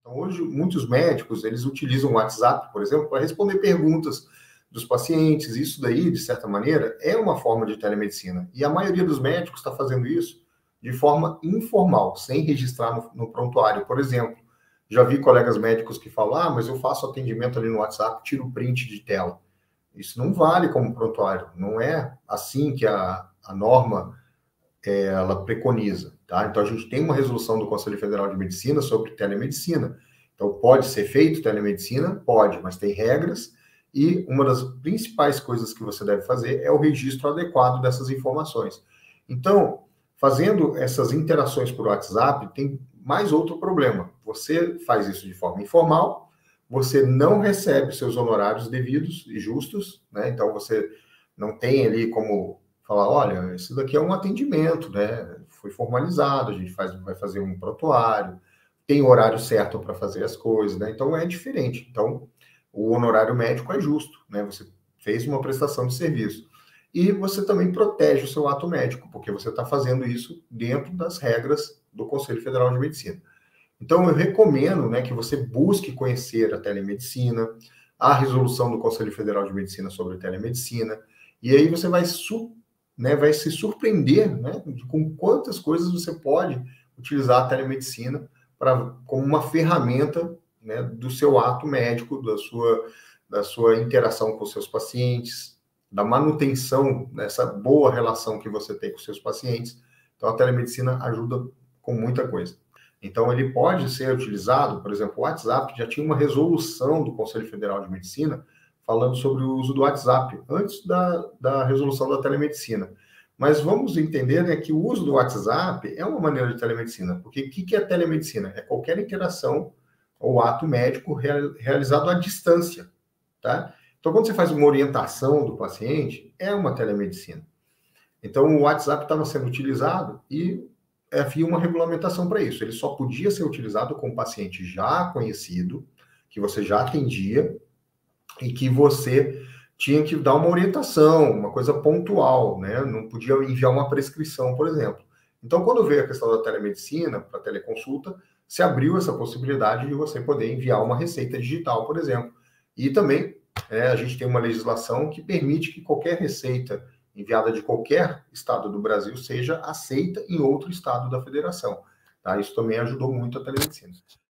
Então, hoje, muitos médicos, eles utilizam o WhatsApp, por exemplo, para responder perguntas dos pacientes. Isso daí, de certa maneira, é uma forma de telemedicina. E a maioria dos médicos está fazendo isso de forma informal, sem registrar no prontuário. Por exemplo, já vi colegas médicos que falam, mas eu faço atendimento ali no WhatsApp, tiro print de tela. Isso não vale como prontuário. Não é assim que a norma ela preconiza, tá? Então, a gente tem uma resolução do Conselho Federal de Medicina sobre telemedicina. Então, pode ser feito telemedicina? Pode, mas tem regras, e uma das principais coisas que você deve fazer é o registro adequado dessas informações. Então, fazendo essas interações por WhatsApp, tem mais outro problema. Você faz isso de forma informal, você não recebe seus honorários devidos e justos, né? Então, você não tem ali como falar, olha, isso daqui é um atendimento, né? Foi formalizado, a gente vai fazer um prontuário, tem horário certo para fazer as coisas, né? Então é diferente. Então, o honorário médico é justo, né? Você fez uma prestação de serviço. E você também protege o seu ato médico, porque você está fazendo isso dentro das regras do Conselho Federal de Medicina. Então, eu recomendo, né, que você busque conhecer a telemedicina, a resolução do Conselho Federal de Medicina sobre telemedicina, e aí você vai se surpreender, né, com quantas coisas você pode utilizar a telemedicina como uma ferramenta, né, do seu ato médico, da sua interação com os seus pacientes, da manutenção dessa boa relação que você tem com os seus pacientes. Então, a telemedicina ajuda com muita coisa. Então, ele pode ser utilizado, por exemplo, o WhatsApp já tinha uma resolução do Conselho Federal de Medicina falando sobre o uso do WhatsApp, antes da resolução da telemedicina. Mas vamos entender, né, que o uso do WhatsApp é uma maneira de telemedicina, porque o que é telemedicina? É qualquer interação ou ato médico realizado à distância, tá? Então, quando você faz uma orientação do paciente, é uma telemedicina. Então, o WhatsApp estava sendo utilizado e havia uma regulamentação para isso. Ele só podia ser utilizado com um paciente já conhecido, que você já atendia, e que você tinha que dar uma orientação, uma coisa pontual, né? Não podia enviar uma prescrição, por exemplo. Então, quando veio a questão da telemedicina, para teleconsulta, se abriu essa possibilidade de você poder enviar uma receita digital, por exemplo. E também, a gente tem uma legislação que permite que qualquer receita enviada de qualquer estado do Brasil seja aceita em outro estado da federação. Tá? Isso também ajudou muito a telemedicina.